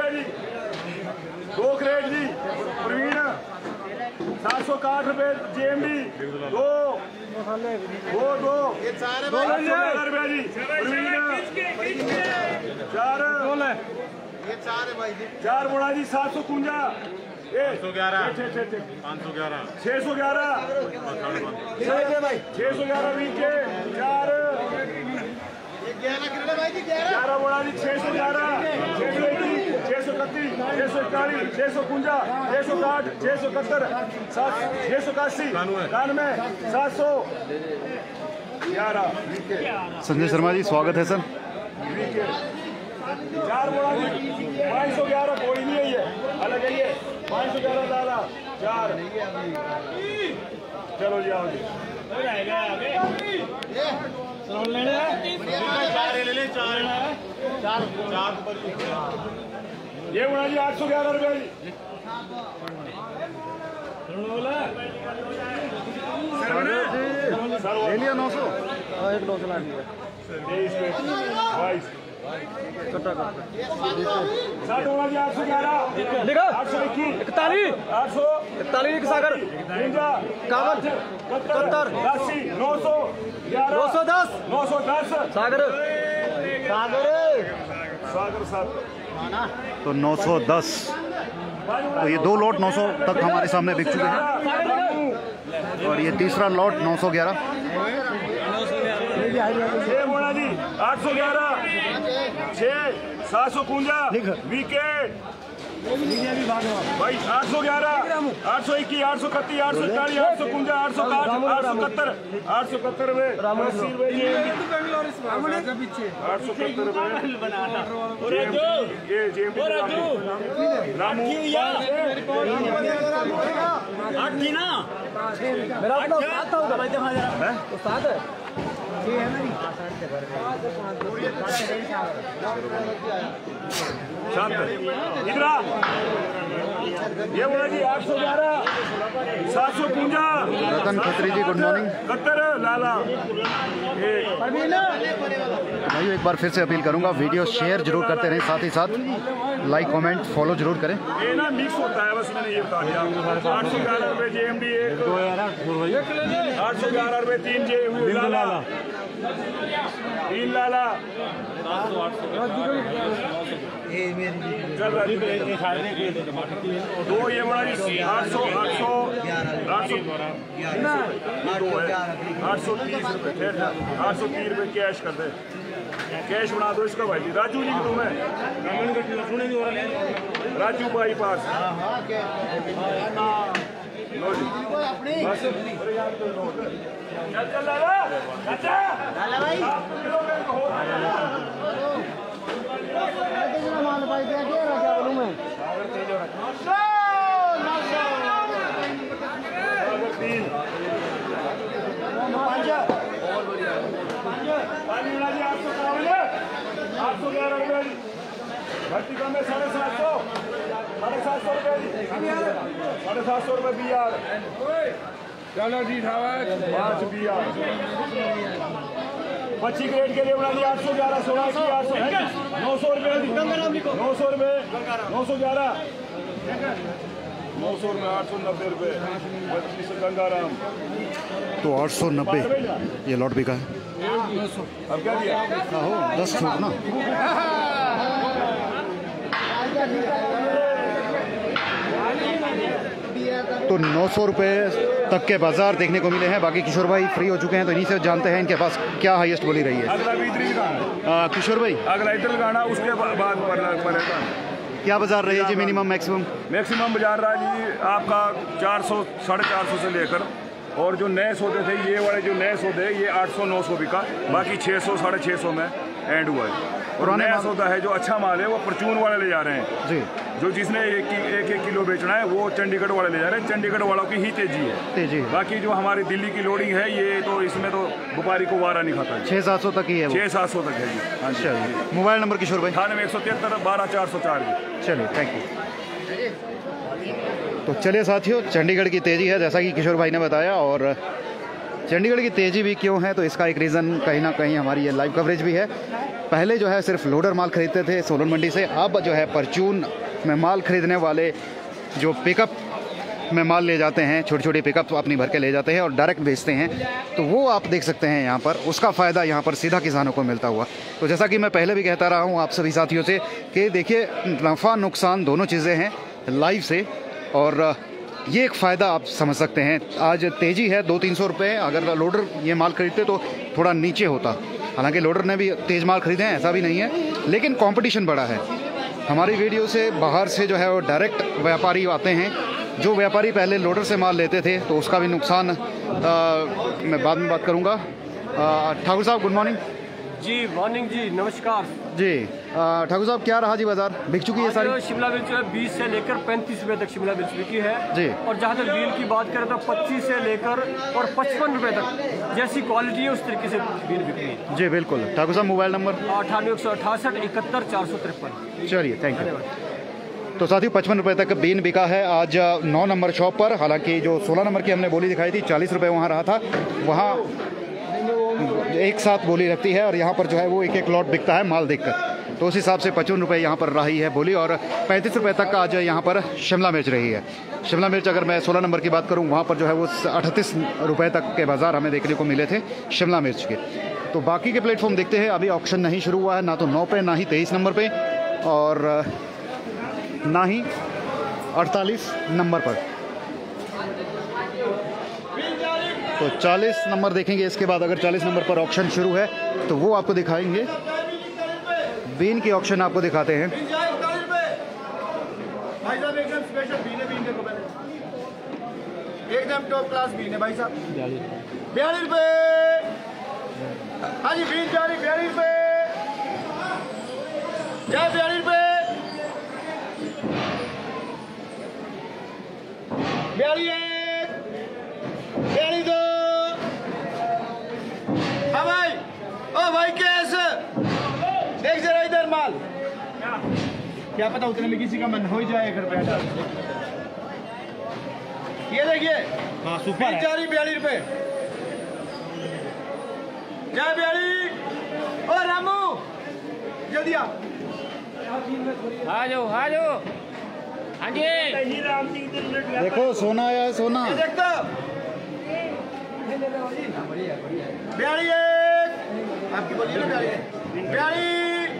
2 क्रेट जी प्रवीण 760 रुपए JMD 2 ये चार है 811 रुपए जी प्रवीण 4 ये चार है भाई जी 4 बोला जी 751 611 611 20 के 4 11 भाई जी 11 बोला जी 611 631 631 641 660 671 681 91 700 11 संजय शर्मा जी स्वागत है सर। 4 बोला जी 511 कोई नहीं है ये अलग है ये 511 डाला 4 चलो जी आओ जी ये बोला जी 811 रुपए जी ले लिया 900। 60 बोला जी 811 821 841 सागर 71 80 900 910 सागर सागर तो 910, तो ये 2 लॉट 900 तक हमारे सामने बिक चुके हैं और ये तीसरा लॉट 911। 6 बोला जी 811 6 751 विकेट भाई 811 821 831 841 851 860 871 में 80 रुपए 871 रुपए ये JMD रामू मेरा अपना साथ होगा भाई देखा जरा तो साथ है शांत इधर आ। ये बोला जी 811 751 रतन खत्री जी गुड मॉर्निंग। 71 लाला भाई एक बार फिर से अपील करूंगा, वीडियो शेयर जरूर करते रहें, साथ ही साथ लाइक कमेंट फॉलो जरूर करें। ये ना मिक्स होता है, बस मैंने ये बता दिया। 811 रुपए JMD 811 रुपए 3 लाला 3 लाला चल रहा है 2 ये बड़ा जी 800 830 रुपए 830 रुपए कैश कर दे, कैश बना दो इसका भाई जी। राजू जी को मैं राजू भाई पास लो जी बस चल लाला चाचा लाला भाई माल भाई दे के राजा बोलूं मैं भर्ती कम है 750 रुपए 750 रुपए BR चलो जी 5 BR 25 ग्रेड के लिए बना दिया 811 16 की 800 900 रुपए 900 रुपए 911 900 में 890 रुपए 25 गंगाराम तो 890 ये लॉट बिका है। अब क्या दिया 10 छूट ना। तो 900 रुपये तक के बाजार देखने को मिले हैं। बाकी किशोर भाई फ्री हो चुके हैं, तो इन्हीं से जानते हैं इनके पास क्या हाईएस्ट बोली रही है। अगला भी इधर गाना किशोर भाई अगला इधर गाना उसके बाद पड़ेगा। क्या बाजार रही है जी मिनिमम मैक्सिमम? मैक्सिमम बाजार रहा जी आपका 400 450 से लेकर, और जो नए सौदे थे ये वाले जो नए सौदे ये 800 900 बिका, बाकी 600 650 में एंड हुआ है। और नया सौदा है जो अच्छा माल है वो परचून वाले ले जा रहे हैं जी, जो जिसने एक किलो बेचना है वो चंडीगढ़ वाले ले जा रहे हैं। चंडीगढ़ वालों की ही तेजी है तेजी। बाकी जो हमारी दिल्ली की लोडिंग है ये तो इसमें तो व्यापारी को वारा नहीं खाता। 600-700 तक ही है वो। 600-700 तक है जी। हाँ जी। मोबाइल नंबर किशोर भाई 98 173 12 404 जी। चलिए थैंक यू। तो चलिए साथियों, चंडीगढ़ की तेज़ी है जैसा कि किशोर भाई ने बताया, और चंडीगढ़ की तेज़ी भी क्यों है, तो इसका एक रीज़न कहीं ना कहीं हमारी ये लाइव कवरेज भी है। पहले जो है सिर्फ लोडर माल खरीदते थे सोलन मंडी से, अब जो है परचून में माल खरीदने वाले जो पिकअप में माल ले जाते हैं, छोटी छोटी पिकअप अपनी भर के ले जाते हैं और डायरेक्ट बेचते हैं, तो वो आप देख सकते हैं यहाँ पर, उसका फ़ायदा यहाँ पर सीधा किसानों को मिलता हुआ। तो जैसा कि मैं पहले भी कहता रहा हूँ आप सभी साथियों से कि देखिए नफ़ा नुकसान दोनों चीज़ें हैं लाइव से, और ये एक फ़ायदा आप समझ सकते हैं। आज तेज़ी है 200-300 रुपये, अगर लोडर ये माल खरीदते तो थोड़ा नीचे होता। हालांकि लोडर ने भी तेज़ माल खरीदे हैं, ऐसा भी नहीं है, लेकिन कंपटीशन बड़ा है। हमारी वीडियो से बाहर से जो है वो डायरेक्ट व्यापारी आते हैं। जो व्यापारी पहले लोडर से माल लेते थे तो उसका भी नुकसान मैं बाद में बात करूँगा। ठाकुर साहब गुड मॉर्निंग जी। मॉर्निंग जी, नमस्कार जी। ठाकुर साहब क्या रहा जी बाजार, बिक चुकी है सारी? शिमला मिर्च 20 से लेकर 35 रुपए तक शिमला मिर्च बिकी है जी। और जहाँ तक बीन की बात करें तो 25 से लेकर और 55 रुपए तक, जैसी क्वालिटी है उस तरीके से बीन बिकी है जी बिल्कुल। ठाकुर साहब मोबाइल नंबर? 98 71 453। चलिए थैंक यू। तो साथियों 55 रुपये तक बीन बिका है आज 9 नंबर शॉप पर। हालांकि जो 16 नंबर की हमने बोली दिखाई थी 40 रुपये वहाँ रहा था, वहाँ एक साथ बोली रखती है और यहाँ पर जो है वो एक एक लॉट बिकता है माल देखकर, तो उस हिसाब से 55 रुपये यहाँ पर रही है बोली, और 35 रुपये तक आज यहाँ पर शिमला मिर्च रही है। शिमला मिर्च अगर मैं 16 नंबर की बात करूँ वहाँ पर जो है वो 38 रुपये तक के बाज़ार हमें देखने को मिले थे शिमला मिर्च के। तो बाकी के प्लेटफॉर्म देखते हैं, अभी ऑक्शन नहीं शुरू हुआ है, ना तो 9 पे, ना ही 23 नंबर पे, और ना ही 48 नंबर पर। तो 40 नंबर देखेंगे, इसके बाद अगर 40 नंबर पर ऑक्शन शुरू है तो वो आपको दिखाएंगे। बीन की ऑक्शन आपको दिखाते हैं। एकदम टॉप क्लास बीन है भाई साहब, 42 रुपए। हाँ जी बीन 42 रुपए, 42 रुपए, 42 42 हाँ भाई, ओ भाई कैसे देख जरा इधर माल, क्या पता उतने में किसी का मन हो ही जाए। घर बैठा ये देखिए, हाँ सुपर 42 रुपए, 42। ओ रामू जल्दी आ जाओ, आ जाओ। हाँ जी देखो सोना आया है, सोना देख तो 42 आपकी बोलिए ना, 42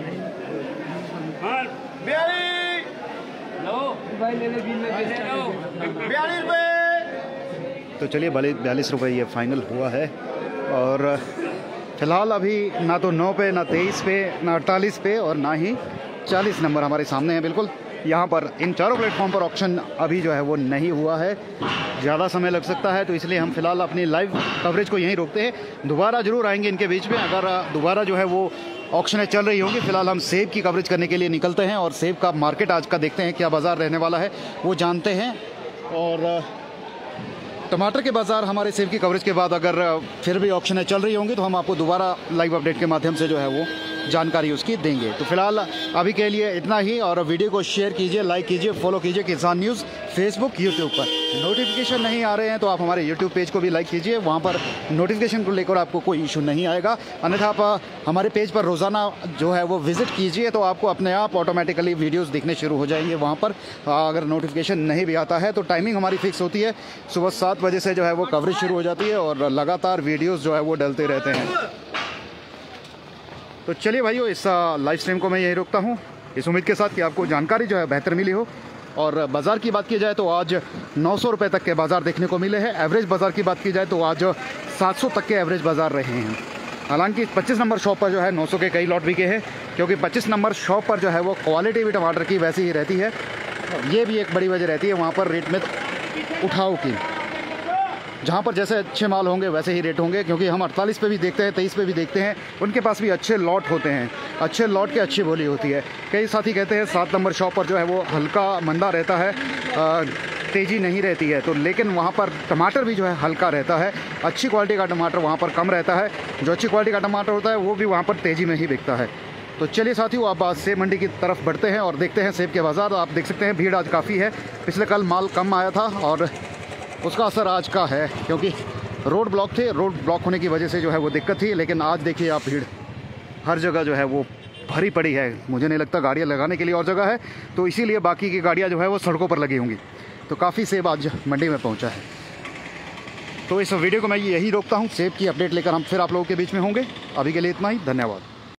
रुपए। तो चलिए 42 रुपये ये फाइनल हुआ है, और फिलहाल अभी ना तो 9 पे, ना 23 पे, ना 48 पे, और ना ही 40 नंबर हमारे सामने है। बिल्कुल यहाँ पर इन चारों प्लेटफॉर्म पर ऑक्शन अभी जो है वो नहीं हुआ है, ज़्यादा समय लग सकता है, तो इसलिए हम फिलहाल अपनी लाइव कवरेज को यहीं रोकते हैं। दोबारा ज़रूर आएंगे इनके बीच में, अगर दोबारा जो है वो ऑक्शनें चल रही होंगी। फिलहाल हम सेब की कवरेज करने के लिए निकलते हैं और सेब का मार्केट आज का देखते हैं क्या बाज़ार रहने वाला है वो जानते हैं। और टमाटर के बाज़ार हमारे सेब की कवरेज के बाद अगर फिर भी ऑक्शनें चल रही होंगी तो हम आपको दोबारा लाइव अपडेट के माध्यम से जो है वो जानकारी उसकी देंगे। तो फिलहाल अभी के लिए इतना ही, और वीडियो को शेयर कीजिए, लाइक कीजिए, फॉलो कीजिए किसान न्यूज़ फेसबुक यूट्यूब पर। नोटिफिकेशन नहीं आ रहे हैं तो आप हमारे यूट्यूब पेज को भी लाइक कीजिए, वहाँ पर नोटिफिकेशन को लेकर आपको कोई इशू नहीं आएगा। अन्यथा आप हमारे पेज पर रोज़ाना जो है वो विज़िट कीजिए तो आपको अपने आप ऑटोमेटिकली वीडियोज़ दिखने शुरू हो जाएंगे वहाँ पर। अगर नोटिफिकेशन नहीं भी आता है तो टाइमिंग हमारी फिक्स होती है, सुबह 7 बजे से जो है वो कवरेज शुरू हो जाती है और लगातार वीडियोज़ जो है वो डलते रहते हैं। तो चलिए भाइयों, इस लाइव स्ट्रीम को मैं यही रोकता हूँ, इस उम्मीद के साथ कि आपको जानकारी जो है बेहतर मिली हो। और बाज़ार की बात की जाए तो आज 900 रुपये तक के बाज़ार देखने को मिले हैं। एवरेज बाज़ार की बात की जाए तो आज 700 तक के एवरेज बाज़ार रहे हैं। हालांकि 25 नंबर शॉप पर जो है 900 के कई लॉट बिके हैं, क्योंकि 25 नंबर शॉप पर जो है वो क्वालिटी भी टमाटर की वैसी ही रहती है। ये भी एक बड़ी वजह रहती है वहाँ पर रेट में उठाव की, जहाँ पर जैसे अच्छे माल होंगे वैसे ही रेट होंगे, क्योंकि हम 48 पे भी देखते हैं, 23 पे भी देखते हैं, उनके पास भी अच्छे लॉट होते हैं, अच्छे लॉट की अच्छी बोली होती है। कई साथी कहते हैं 7 नंबर शॉप पर जो है वो हल्का मंदा रहता है, तेज़ी नहीं रहती है, तो लेकिन वहाँ पर टमाटर भी जो है हल्का रहता है, अच्छी क्वालिटी का टमाटर वहाँ पर कम रहता है, जो अच्छी क्वालिटी का टमाटर होता है वो भी वहाँ पर तेज़ी में ही बिकता है। तो चलिए साथियों, अब सेब मंडी की तरफ बढ़ते हैं और देखते हैं सेब के बाज़ार। आप देख सकते हैं भीड़ आज काफ़ी है, पिछले कल माल कम आया था और उसका असर आज का है, क्योंकि रोड ब्लॉक थे, रोड ब्लॉक होने की वजह से जो है वो दिक्कत थी। लेकिन आज देखिए आप, भीड़ हर जगह जो है वो भरी पड़ी है। मुझे नहीं लगता गाड़ियाँ लगाने के लिए और जगह है, तो इसीलिए बाकी की गाड़ियाँ जो है वो सड़कों पर लगी होंगी। तो काफ़ी सेब आज मंडी में पहुँचा है। तो इस वीडियो को मैं यही रोकता हूँ। सेब की अपडेट लेकर हम फिर आप लोगों के बीच में होंगे। अभी के लिए इतना ही, धन्यवाद।